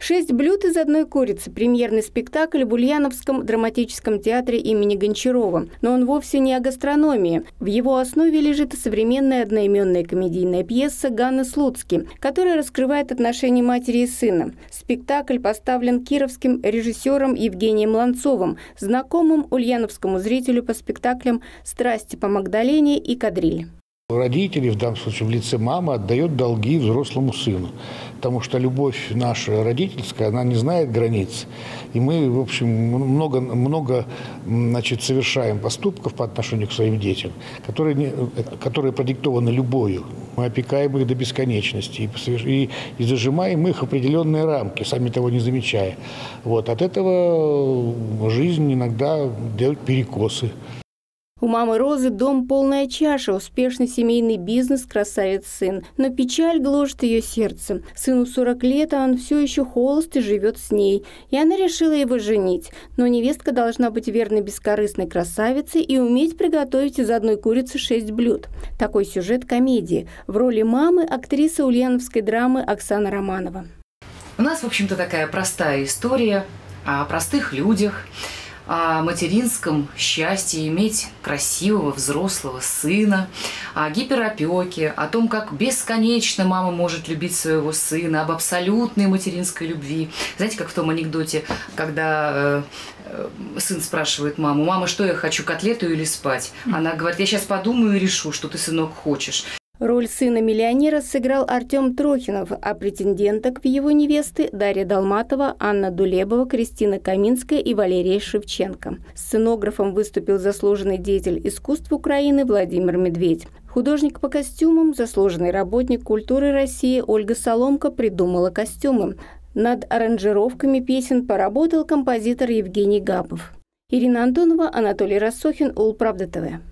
«6 блюд из одной курицы» – премьерный спектакль в Ульяновском драматическом театре имени Гончарова. Но он вовсе не о гастрономии. В его основе лежит современная одноименная комедийная пьеса Ганны Слуцки, которая раскрывает отношения матери и сына. Спектакль поставлен кировским режиссером Евгением Ланцовым, знакомым ульяновскому зрителю по спектаклям «Страсти по Магдалене» и «Кадриль». Родители, в данном случае в лице мамы, отдают долги взрослому сыну, потому что любовь наша родительская, она не знает границ. И мы, в общем, много совершаем поступков по отношению к своим детям, которые продиктованы любовью. Мы опекаем их до бесконечности и зажимаем их в определенные рамки, сами того не замечая. От этого жизнь иногда делает перекосы. У мамы Розы дом полная чаша, успешный семейный бизнес, красавец-сын. Но печаль гложет ее сердце. Сыну 40 лет, а он все еще холост и живет с ней. И она решила его женить. Но невестка должна быть верной бескорыстной красавицей и уметь приготовить из одной курицы 6 блюд. Такой сюжет комедии. В роли мамы актриса ульяновской драмы Оксана Романова. У нас, в общем-то, такая простая история о простых людях, о материнском счастье иметь красивого взрослого сына, о гиперопеке, о том, как бесконечно мама может любить своего сына, об абсолютной материнской любви. Знаете, как в том анекдоте, когда сын спрашивает маму: «Мама, что я хочу, котлету или спать?» Она говорит: «Я сейчас подумаю и решу, что ты, сынок, хочешь». Роль сына миллионера сыграл Артем Трохинов, а претенденток в его невесты – Дарья Долматова, Анна Дулебова, Кристина Каминская и Валерия Шевченко. Сценографом выступил заслуженный деятель искусств Украины Владимир Медведь. Художник по костюмам, заслуженный работник культуры России Ольга Соломко придумала костюмы. Над аранжировками песен поработал композитор Евгений Габов. Ирина Антонова, Анатолий Рассохин, Улправда ТВ.